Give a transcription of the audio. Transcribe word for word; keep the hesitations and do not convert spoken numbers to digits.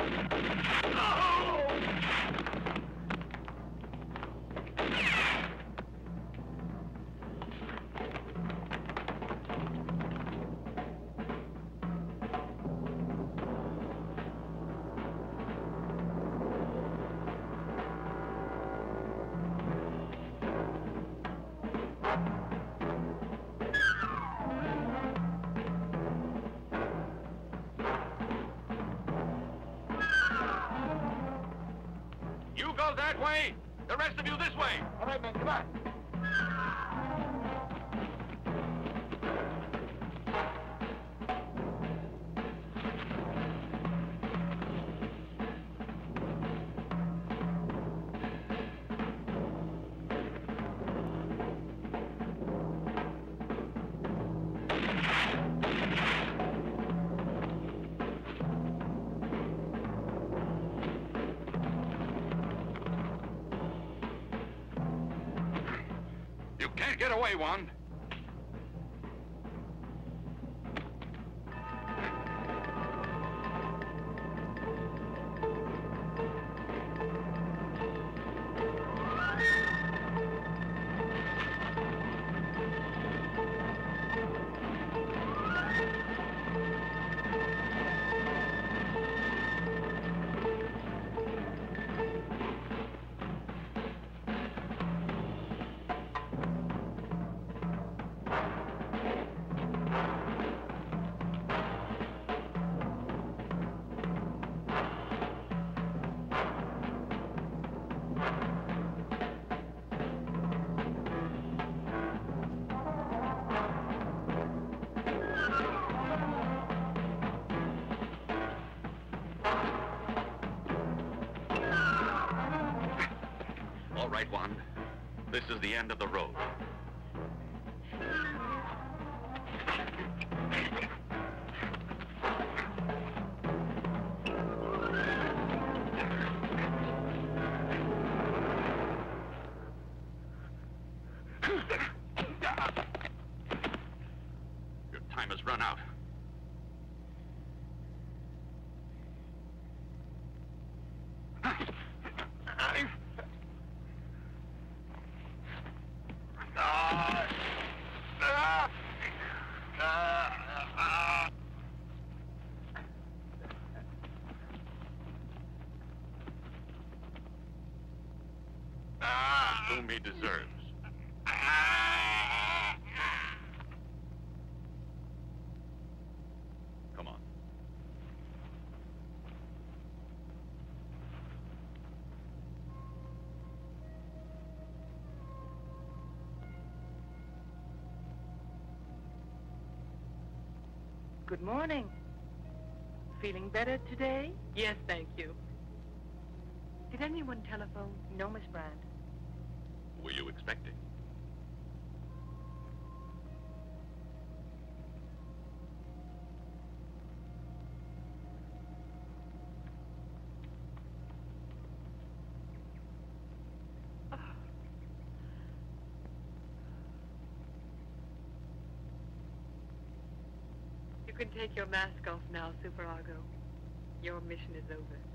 You go that way. The rest of you this way. All right, man, come on. You can't get away, one. All right, one. This is the end of the road. Your time has run out. Whom he deserves. Come on. Good morning. Feeling better today? Yes, thank you. Did anyone telephone? No, Miss Brand. Were you expecting? You can take your mask off now, SUPERARGO. Your mission is over.